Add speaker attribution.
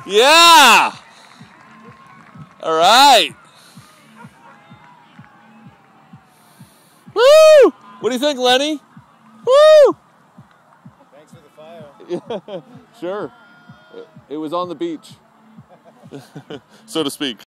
Speaker 1: Yeah! All right. Woo! What do you think, Lenny? Woo!
Speaker 2: Thanks for the fire.
Speaker 1: Sure. It was on the beach, so to speak.